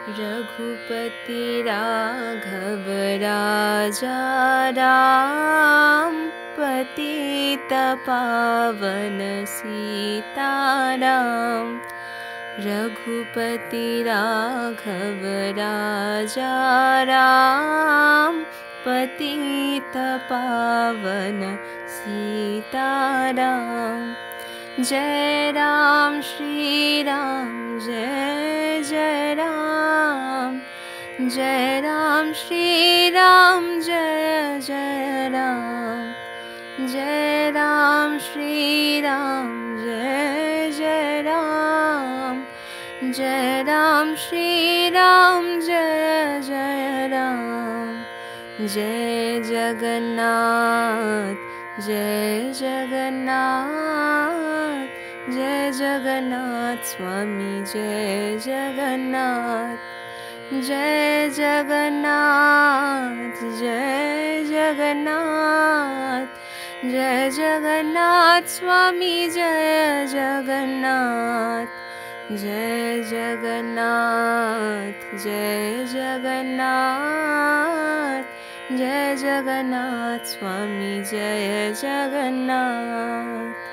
रघुपति राघव राजा राम, पतित पावन सीताराम। रघुपति राघव राजा राम, पतित पावन सीताराम। जय राम श्री राम जय जय राम, जय राम श्री राम जय जय राम, जय राम श्री राम जय जय राम, जय राम श्री राम जय जय राम। जय जगन्नाथ जय जगन्नाथ, जय जगन्नाथ स्वामी जय जगन्नाथ, जय जगन्नाथ जय जगन्नाथ, जय जगन्नाथ स्वामी जय जगन्नाथ, जय जगन्नाथ जय जगन्नाथ, जय जगन्नाथ स्वामी जय जगन्नाथ।